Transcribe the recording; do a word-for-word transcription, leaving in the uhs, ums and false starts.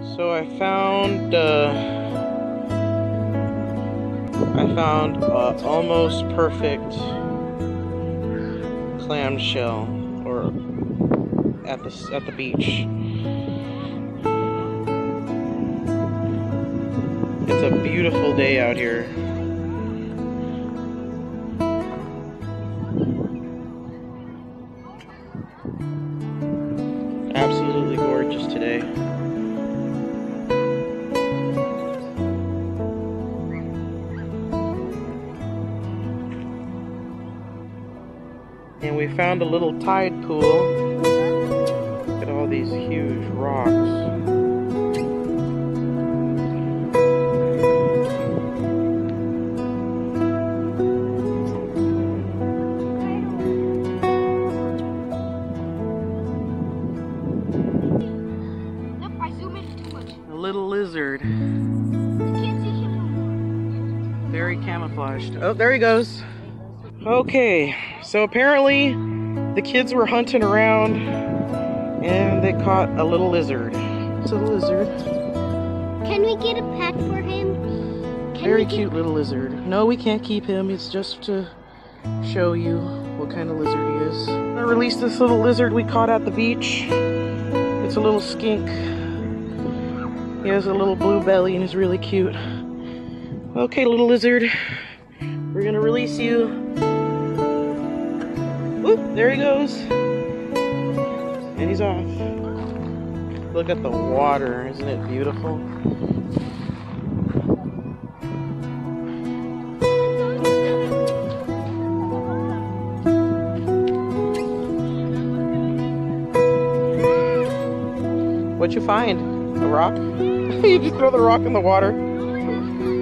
So I found uh, I found uh, almost perfect clamshell, or at the at the beach. It's a beautiful day out here. Absolutely gorgeous today. And we found a little tide pool. Look at all these huge rocks. A little lizard. Very camouflaged. Oh, there he goes. Okay, so apparently the kids were hunting around and they caught a little lizard. It's a lizard. Can we get a pet for him? Can Very cute little lizard. No, we can't keep him. It's just to show you what kind of lizard he is. I released this little lizard we caught at the beach. It's a little skink. He has a little blue belly and is really cute. Okay, little lizard, we're gonna release you. Whoop, there he goes. And he's off. Look at the water, isn't it beautiful? What'd you find? A rock? You just throw the rock in the water?